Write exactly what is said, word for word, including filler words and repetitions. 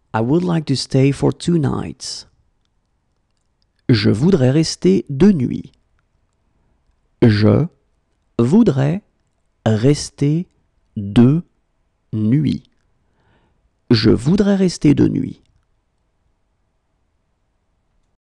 I would like to stay for two nights. Je voudrais rester deux nuits. Je voudrais rester deux nuits. Je voudrais rester deux nuits.